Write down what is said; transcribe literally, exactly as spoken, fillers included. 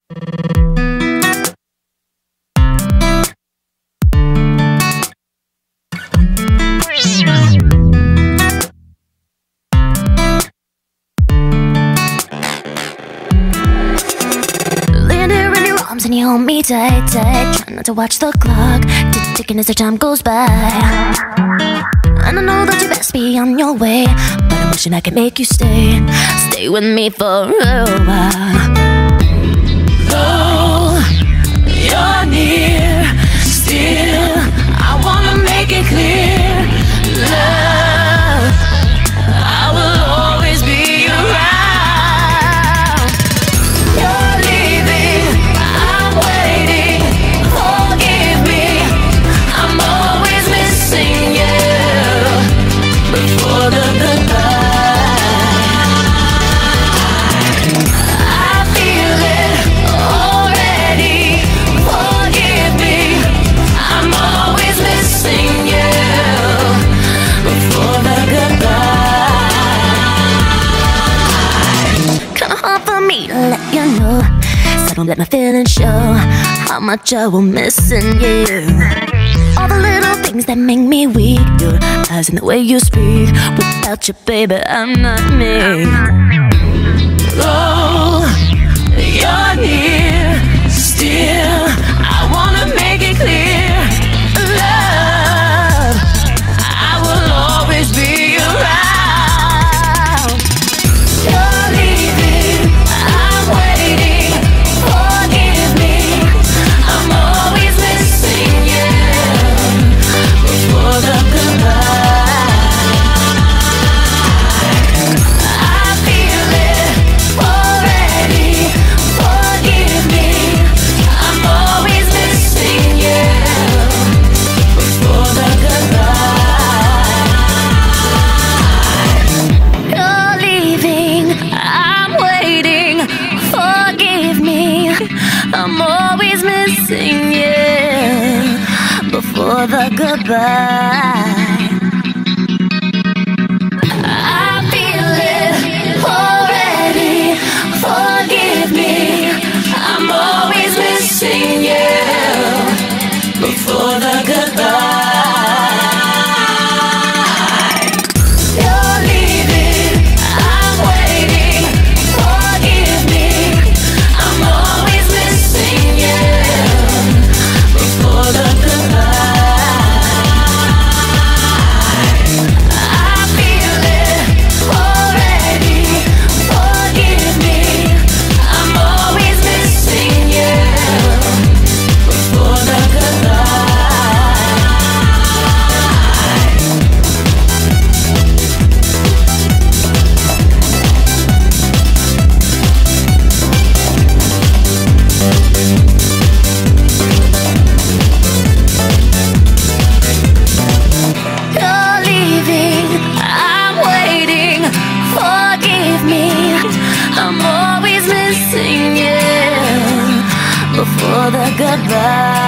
And you hold me tight, tight. Try not to watch the clock tick ticking as the time goes by. And I know that you best be on your way, but I'm wishing I could make you stay. Stay with me for a while. Though you're near, still I wanna make it clear, love, I will always be around. You're leaving, I'm waiting, forgive me, I'm always missing you before the goodbye. I feel it already, forgive me, I'm always missing you before the goodbye. Kinda hard for me to let you know, so don't let my feelings show how much I will missing you. All the little things that make me weak, your eyes and the way you speak. Without you, baby, I'm not me. Oh, you're near, still I wanna make it clear, love, I will always be around. You're leaving, I'm waiting, forgive me, I'm always missing you before the goodbye. I feel it already, forgive me, I'm always missing you before the goodbye. You're leaving, I'm waiting, forgive me, I'm always missing you before the goodbye. I feel it already, forgive me, I'm always missing you before the goodbye. You're leaving, I'm waiting, forgive me, I'm always missing you before the goodbye. I feel it already, forgive me, I'm always missing you before the goodbye. You're leaving, I'm waiting, forgive me, I'm always missing you before the goodbye.